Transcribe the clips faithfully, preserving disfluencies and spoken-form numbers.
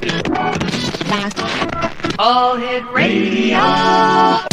All Hit Radio.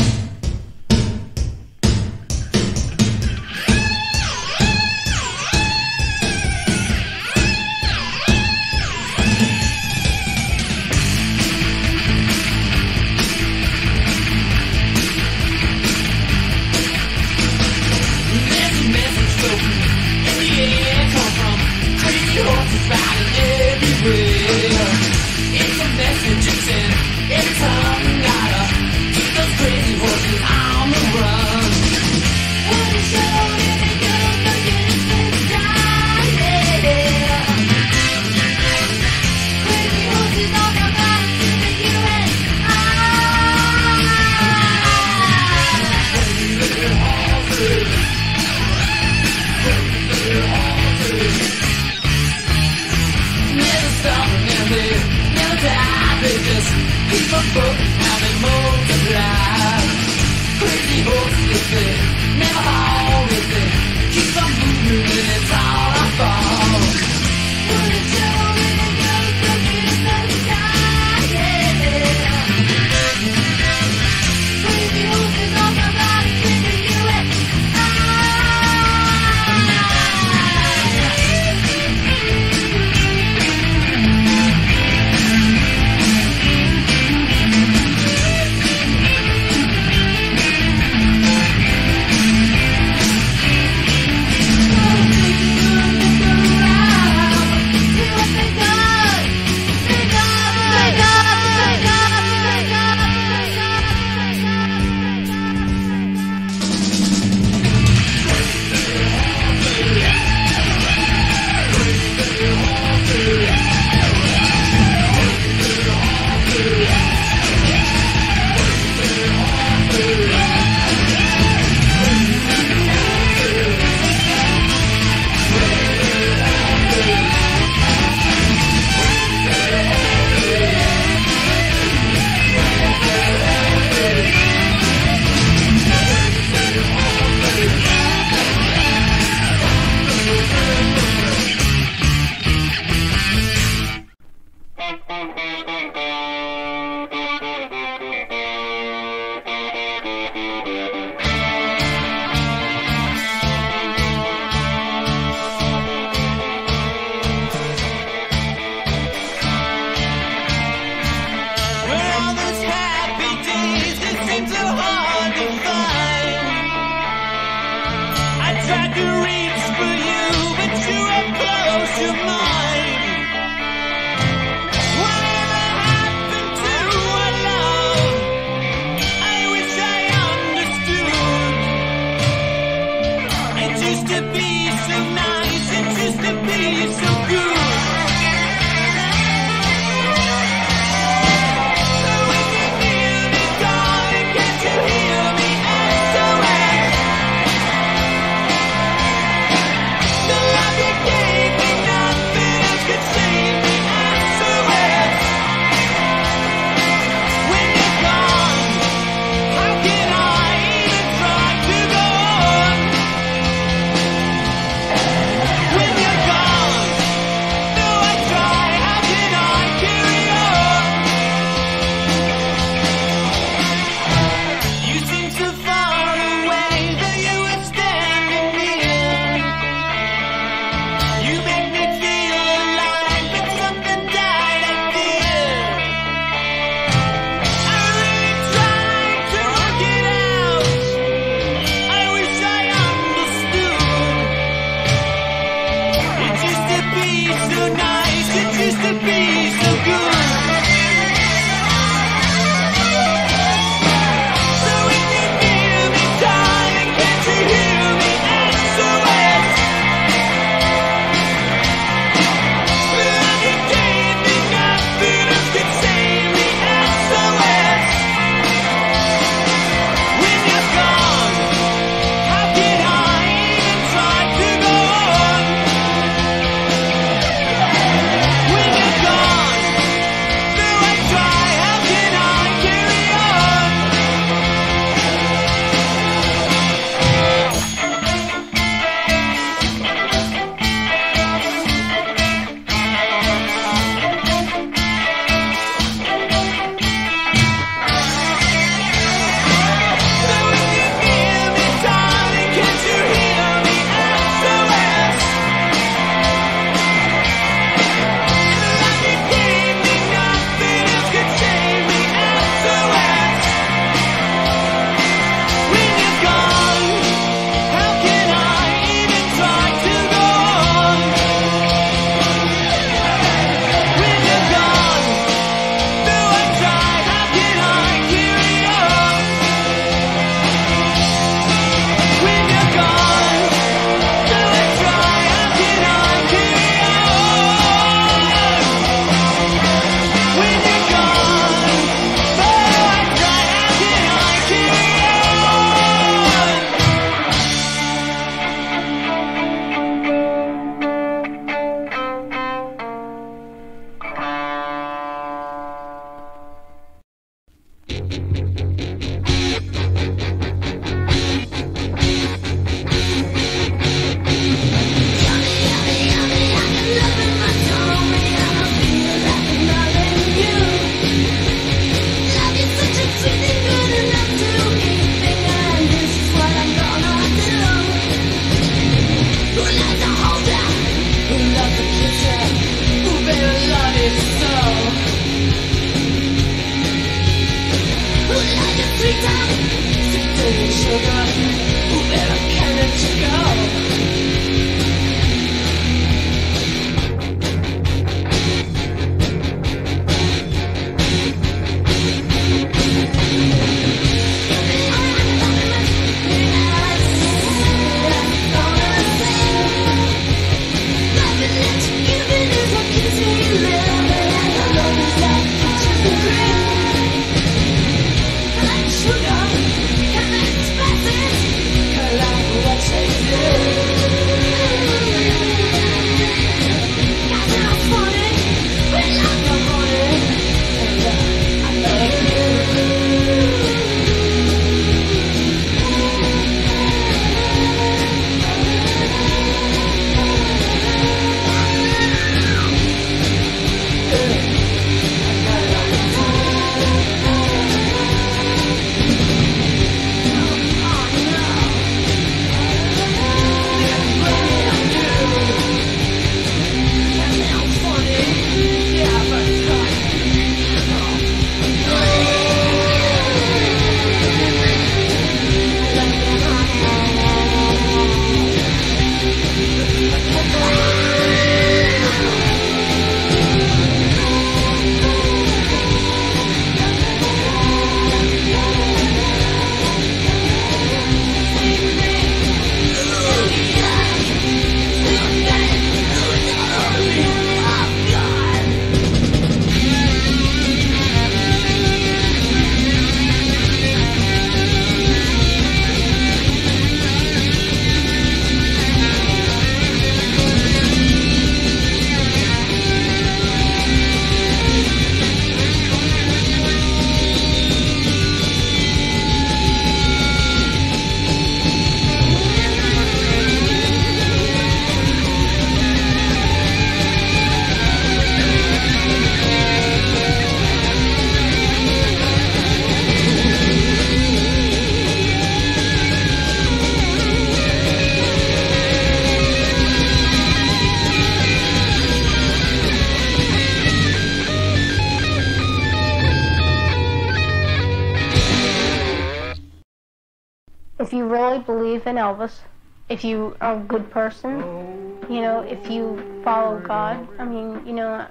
if you really believe in Elvis, if you are a good person, you know, if you follow God, I mean, you know,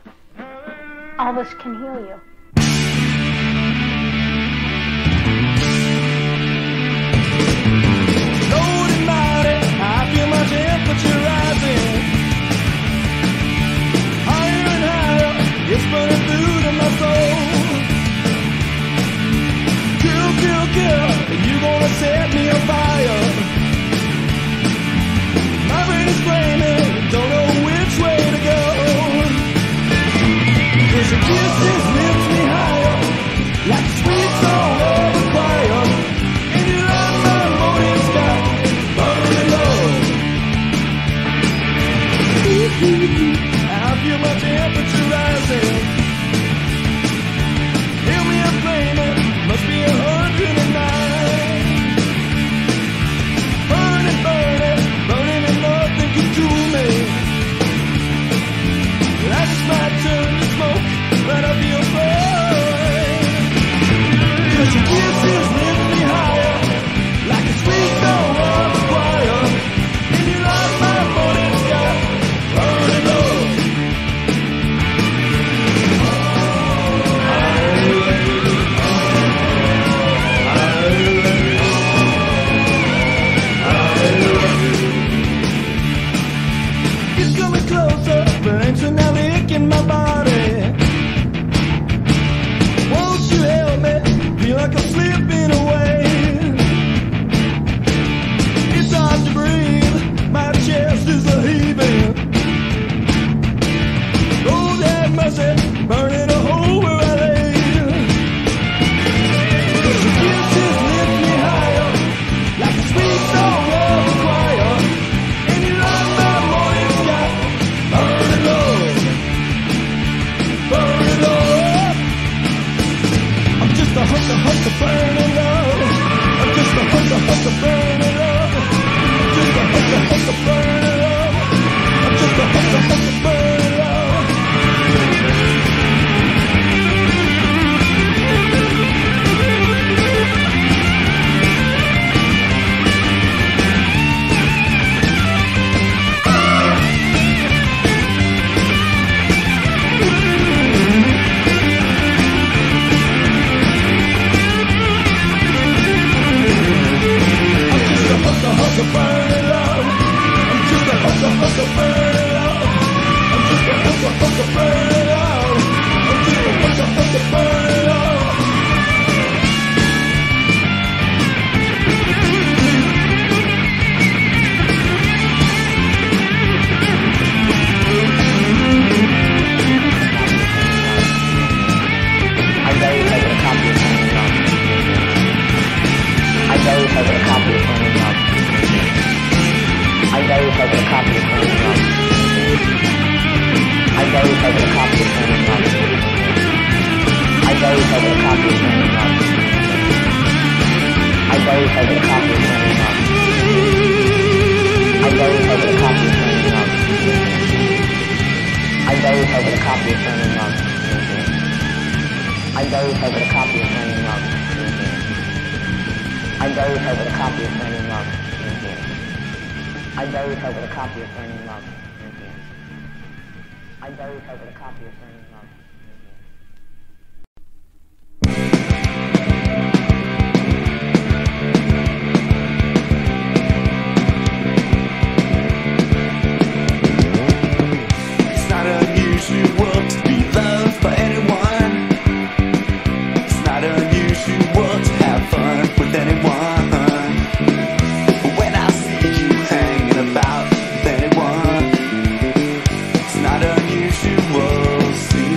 Elvis can heal you. Lord Almighty, I feel my temperature rising. Higher and higher, it's burning through to my soul. Girl, girl, girl, you gonna set me on fire. My brain is flaming, don't know which way to go. Cause your kisses lift me higher, like a sweet song of a choir. And you light my morning sky, burning low. I feel my temperature rising. Hear me a flaming, must be a hundred and nine. Burning, burning, burning and nothing can cool me. I just might turn to smoke, but I feel fine. Cause your kisses lift me higher, like a sweet song of a choir. And you light my morning sky, burning low. It's coming closer, but ain't so now licking my body. Won't you help me? Feel like I'm slipping away. It's hard to breathe, my chest is a heaving. Lord have mercy, burning a hole where I lay. Cause your kisses lift me higher, like a sweet song of a choir. And you light my morning sky, burning low, burning low. I'm just a hunter, hunter, burning low. I'm just a hunter, hunter, burning low. I'm just a hunter, hunter, burning low. I'm just a hunter, hunter, burning low. over the copy of Burning Love. I doze over the copy of Burning Love. I doze over the copy of Burning Love. I doze over the copy of Burning Love. I doze over the copy of Burning Love. I doze over the copy of Burning Love. I doze over the copy of Burning Love. I doze over the copy of Burning Love. It's not unusual to be loved by anyone. It's not unusual to have fun with anyone. But when I see you hanging about with anyone, it's not unusual. See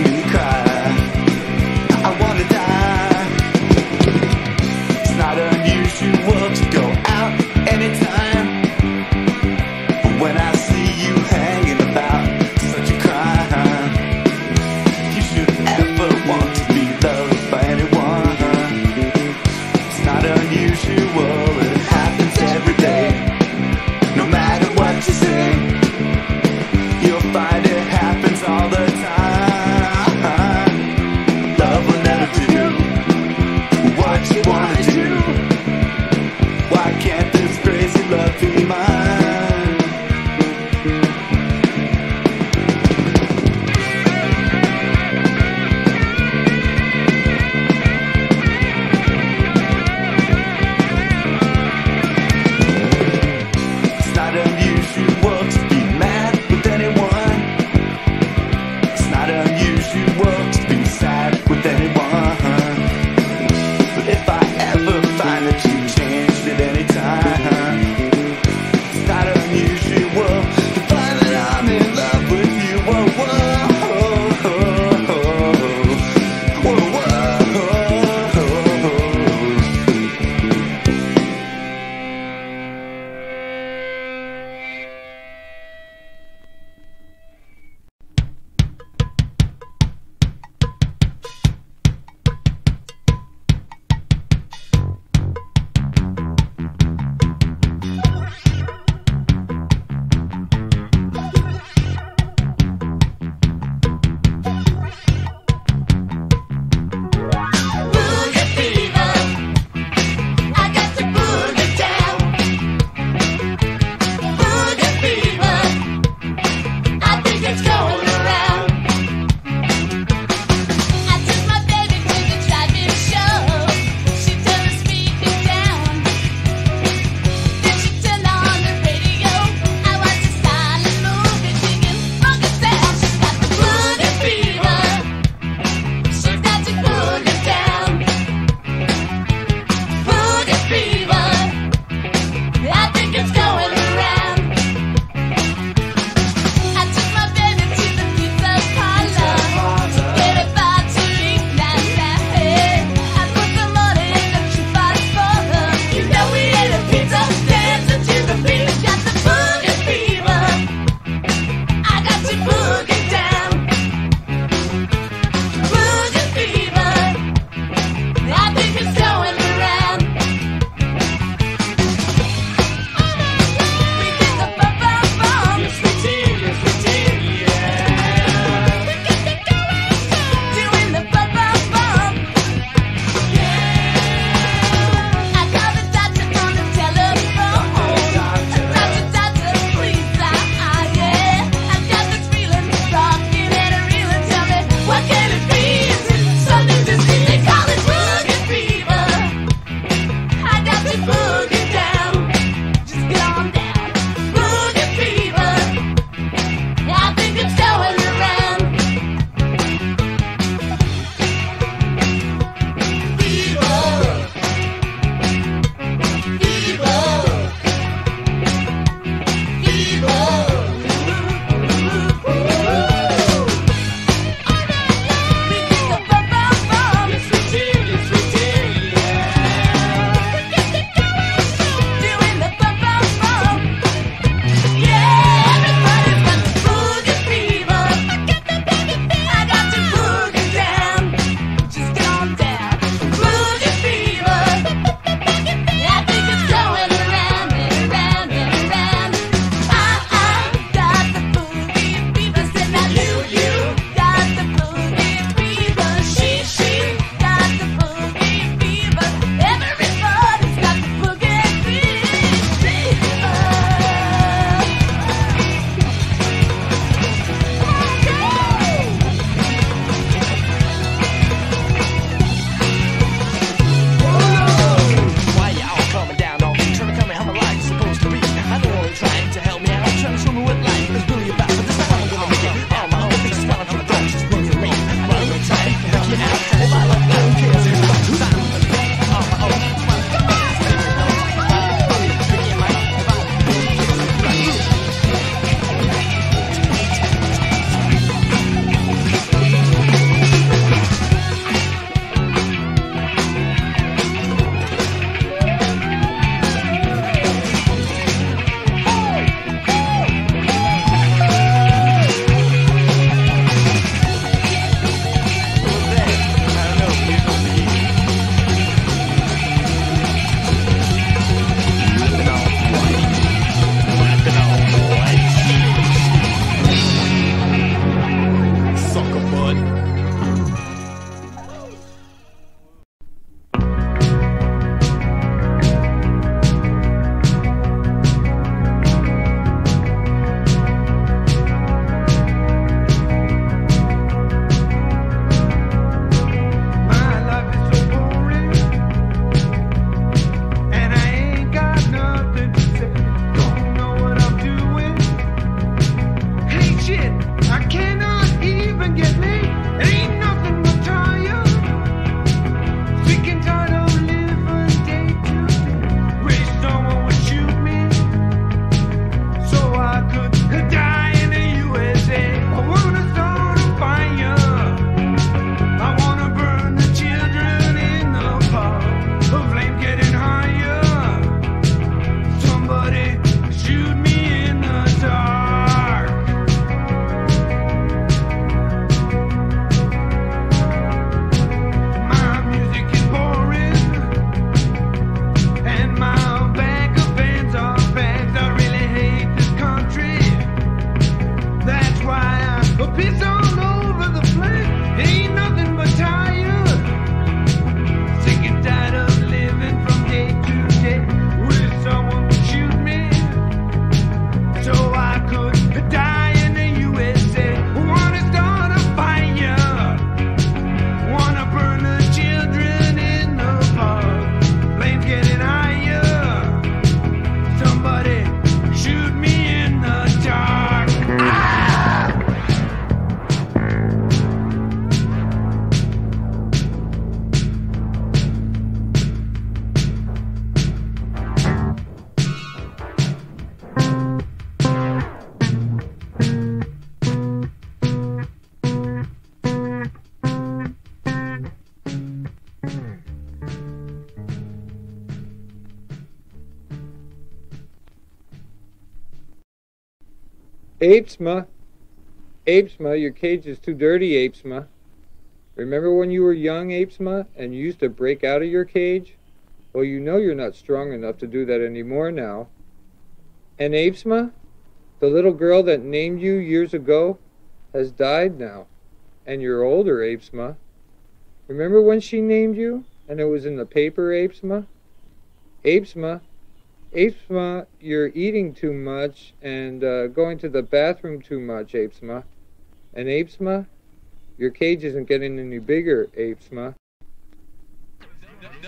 Apesma, Apesma, your cage is too dirty, Apesma. Remember when you were young, Apesma, and you used to break out of your cage? Well, you know you're not strong enough to do that anymore now. And Apesma, the little girl that named you years ago, has died now. And you're older, Apesma. Remember when she named you, and it was in the paper, Apesma? Apesma, Apesma, you're eating too much and uh, going to the bathroom too much, Apesma. And Apesma, your cage isn't getting any bigger, Apesma. No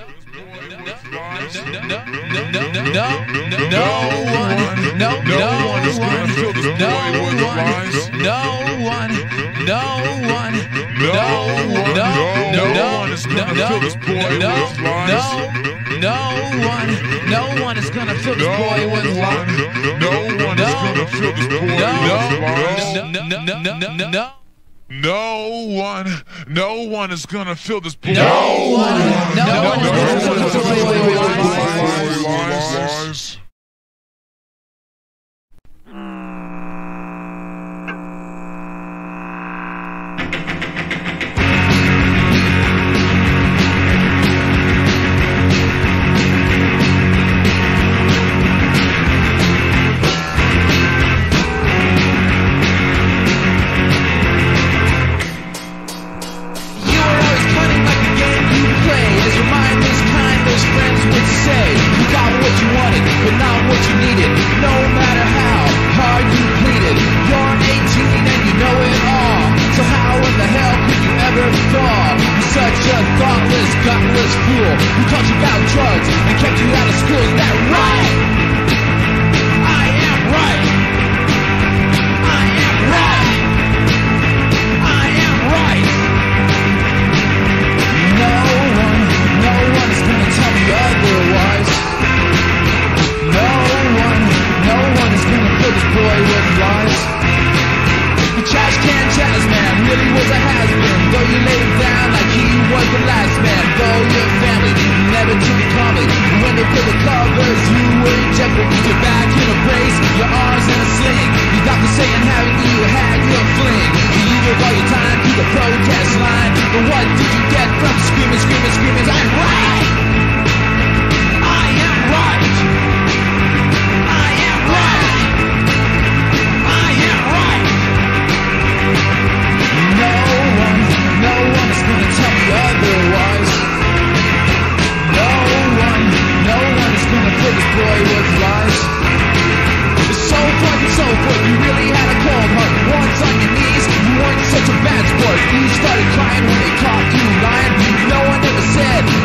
one, no, no one is gonna fill this boy with lies. No one, no one, no one, no one is gonna fill this boy with lies. No one, no one is gonna fill this boy with lies. No one is gonna fill this boy with lies. No. No one, no one is gonna fill this boy. No one, no one is gonna fill this boy with lies. You started crying when they caught you lying. No one ever said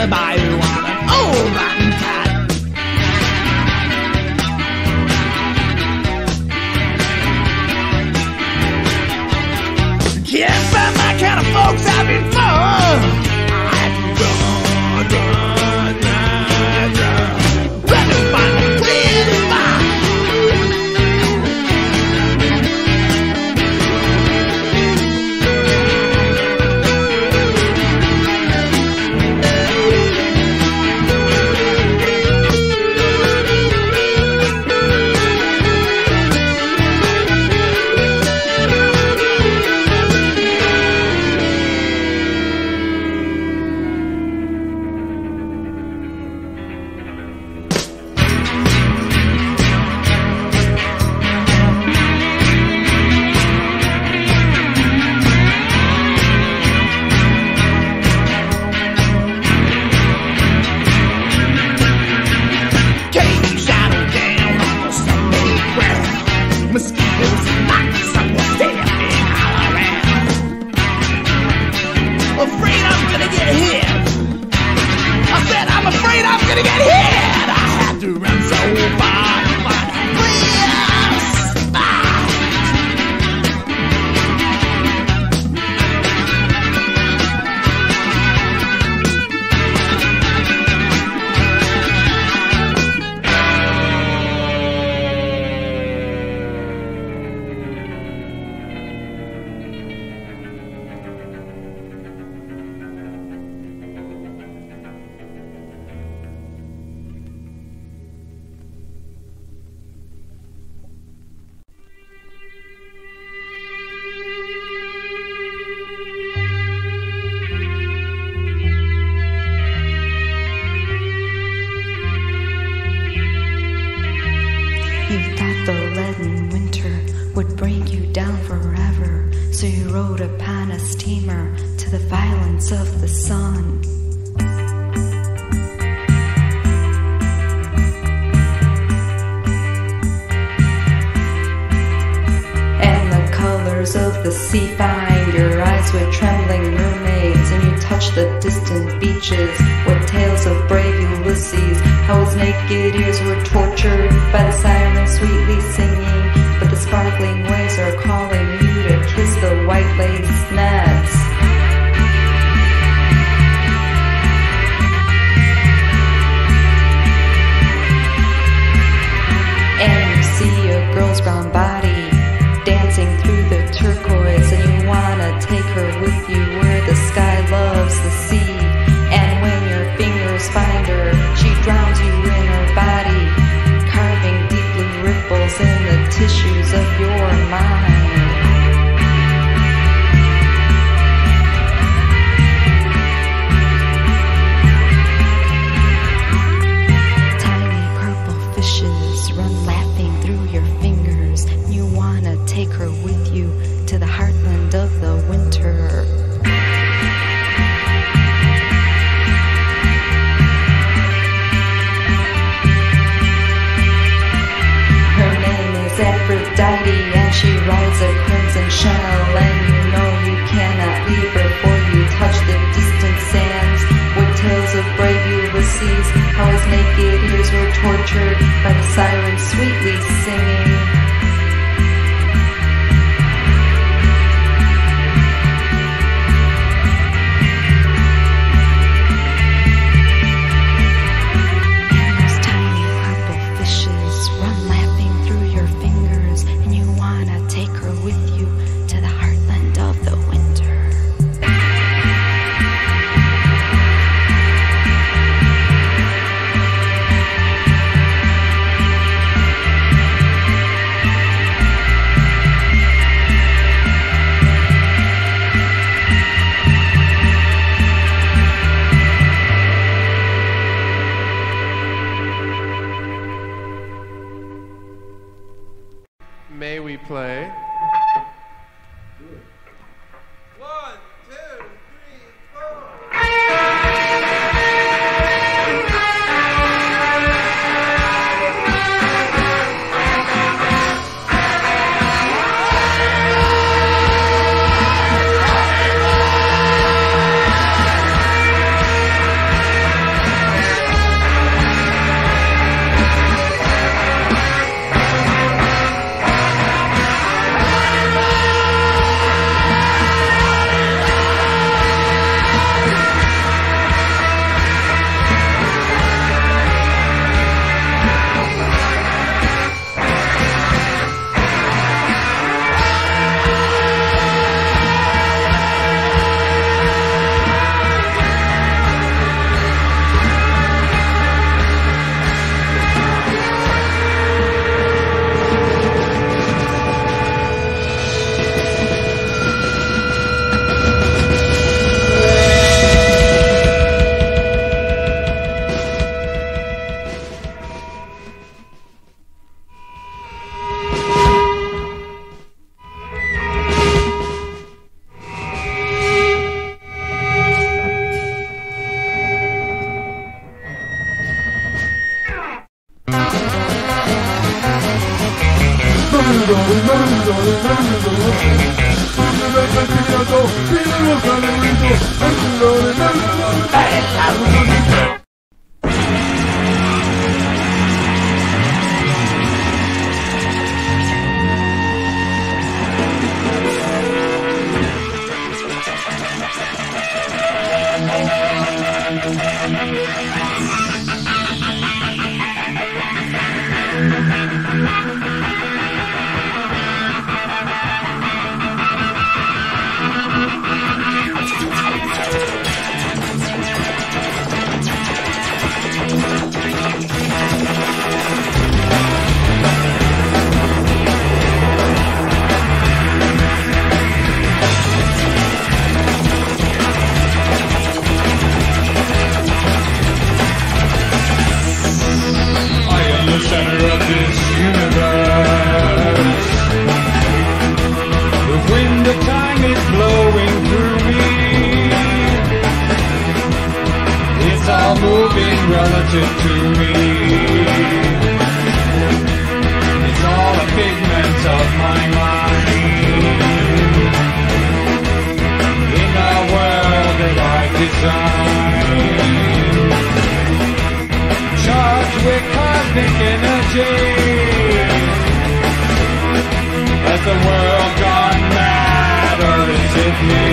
the bayou on an old rotten cat. Can't find my kind of folks having fun. I had to run, run, run, run. Trying to find a clear spot. May we play? One, two, three, four. Relative to me, it's all a figment of my mind. In a world that I design, charged with cosmic energy, has the world gone mad, or is it me?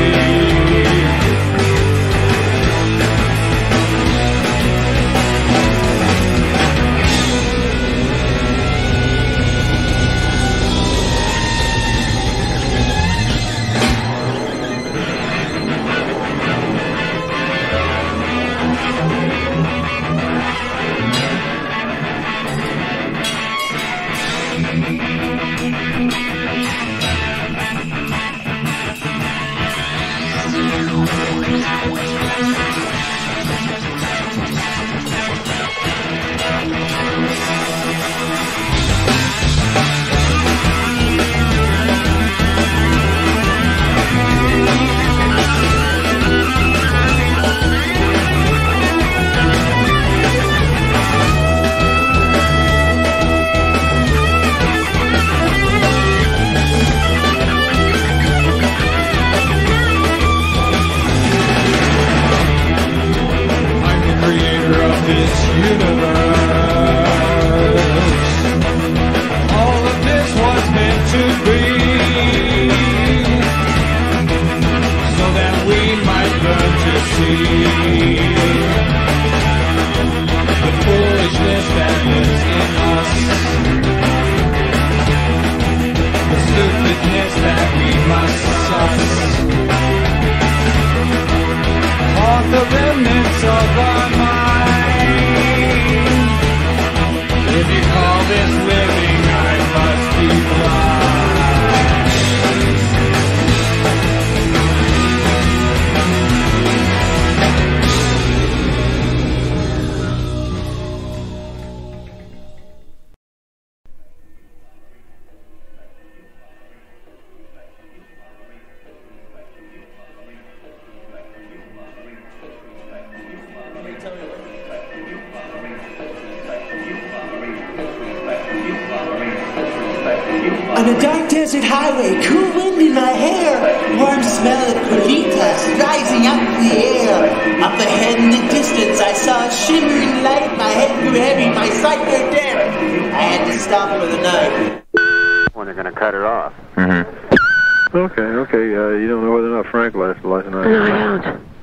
On a dark desert highway, cool wind in my hair, warm smell of colitas rising up in the air. Up ahead in the distance, I saw a shimmering light. My head grew heavy, my sight grew dim. I had to stop for the night. When they're going to cut her off. Mm-hmm. Okay, okay. Uh, you don't know whether or not Frank left last night? No, I don't.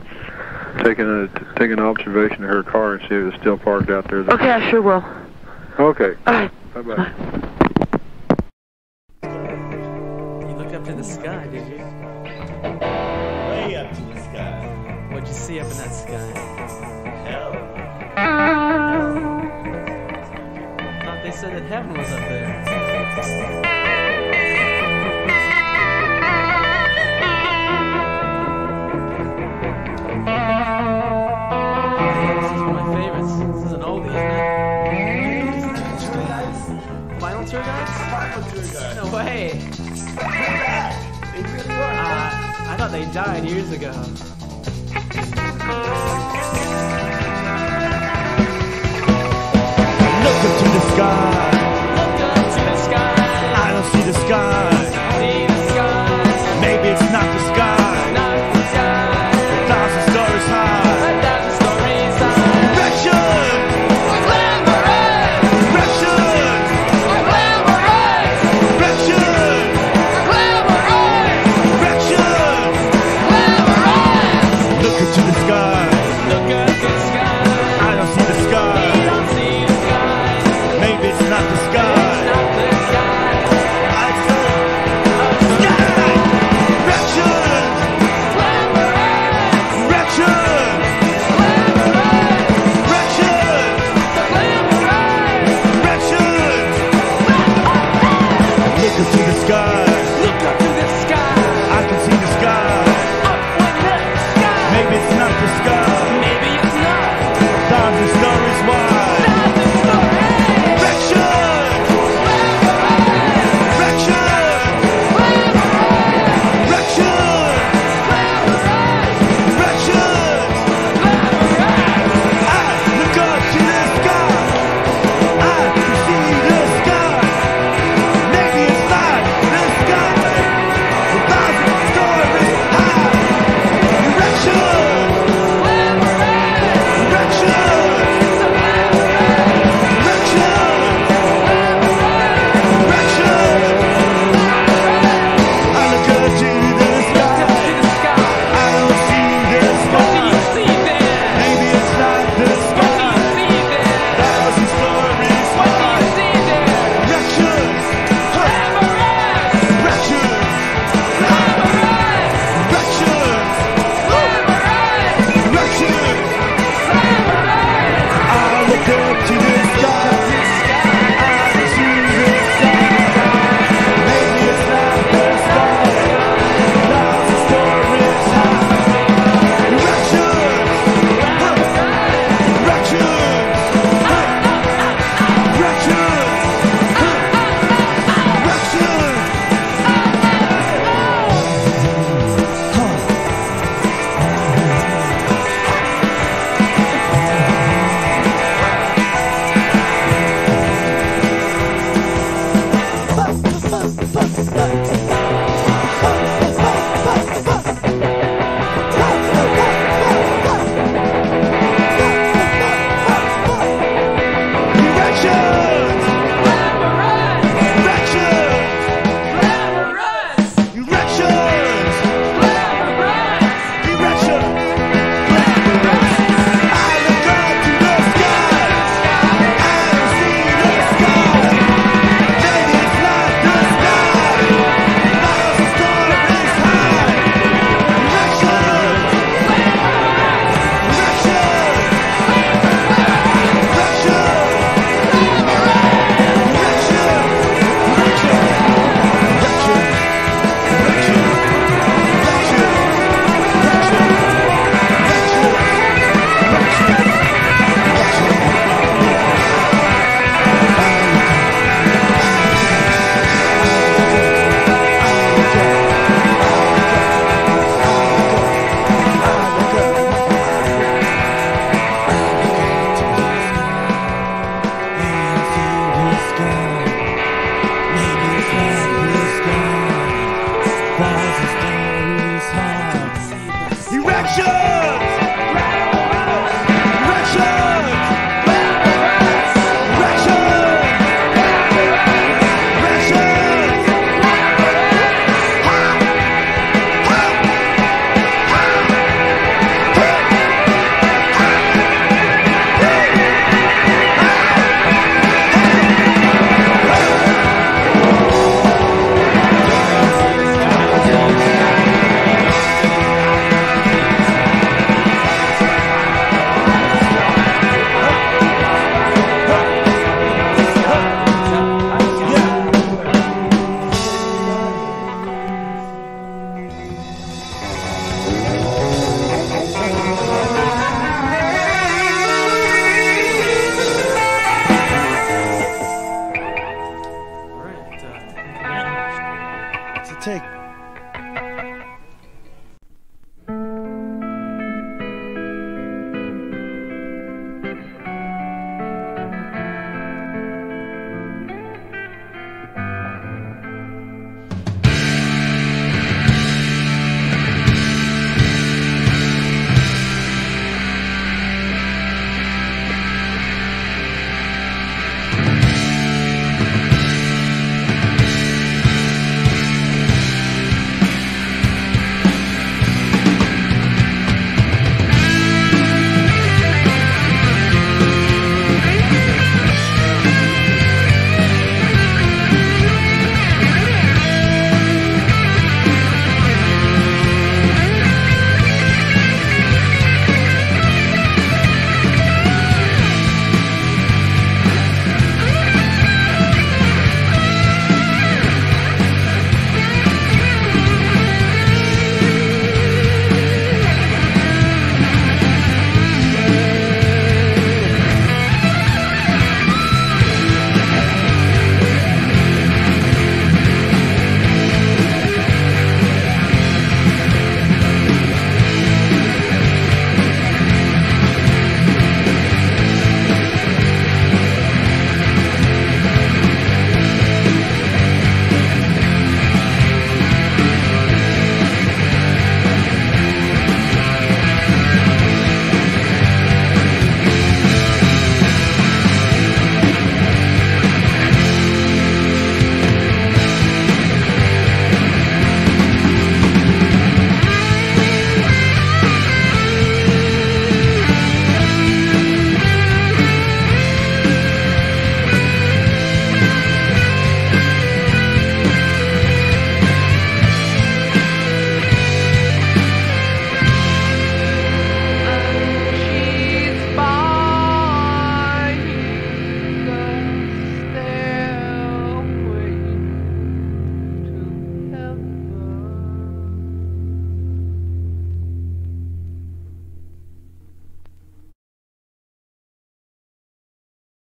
Taking a taking an observation of her car and see if it's still parked out there. Okay, I sure will. Okay. All right. Bye bye. Bye. Up to the sky, did you? Way up to the sky. What'd you see up in that sky? Hell. I thought they said that heaven was up there. This is one of my favorites. This is an oldie, isn't it? Final Tour Guides? Final Tour Guides. No way. They really were. Uh, I thought they died years ago. Look up to the sky.